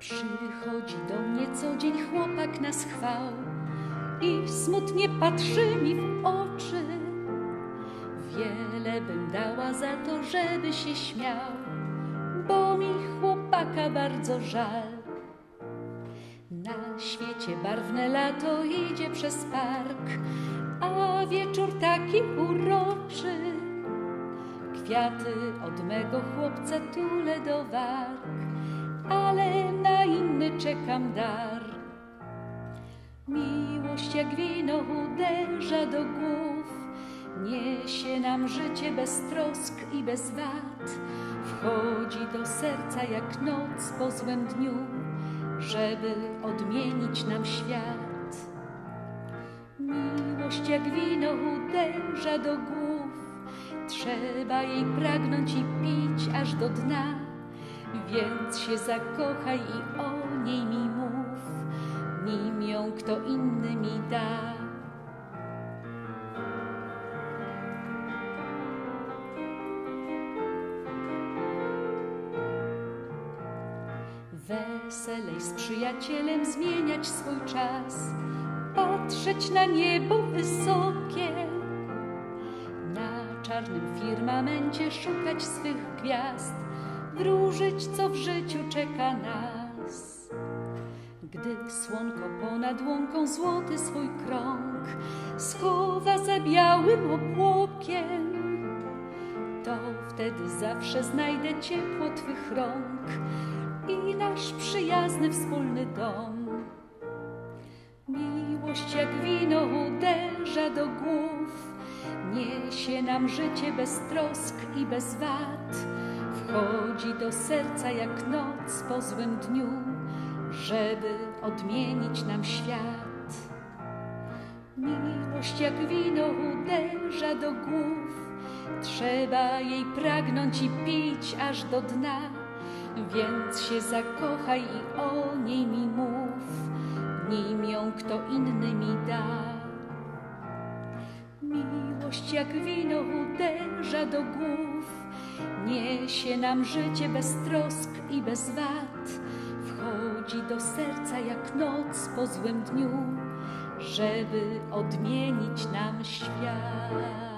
Przychodzi do mnie co dzień chłopak na schwał i smutnie patrzy mi w oczy. Wiele bym dała za to, żeby się śmiał, bo mi chłopaka bardzo żal. Na świecie barwne lato idzie przez park, a wieczór taki uroczy. Kwiaty od mego chłopca tulę do warg, ale na inny czekam dar. Miłość jak wino uderza do głów, niesie nam życie bez trosk i bez wad. Wchodzi do serca jak noc po złym dniu, żeby odmienić nam świat. Miłość jak wino uderza do głów, trzeba jej pragnąć i pić aż do dna. Więc się zakochaj i o niej mi mów, nim ją kto inny mi da. Weselej z przyjacielem zmieniać swój czas, patrzeć na niebo wysokie, na czarnym firmamencie szukać swych gwiazd, wróżyć, co w życiu czeka nas. Gdy słonko ponad łąką złoty swój krąg schowa za białym obłokiem, to wtedy zawsze znajdę ciepło twych rąk i nasz przyjazny wspólny dom. Miłość jak wino uderza do głów, niesie nam życie bez trosk i bez wad. Wchodzi do serca jak noc po złym dniu, żeby odmienić nam świat. Miłość jak wino uderza do głów, trzeba jej pragnąć i pić aż do dna. Więc się zakochaj i o niej mi mów, nim ją kto inny mi da. Miłość jak wino uderza do głów, niesie nam życie bez trosk i bez wad. Wchodzi do serca jak noc po złym dniu, żeby odmienić nam świat.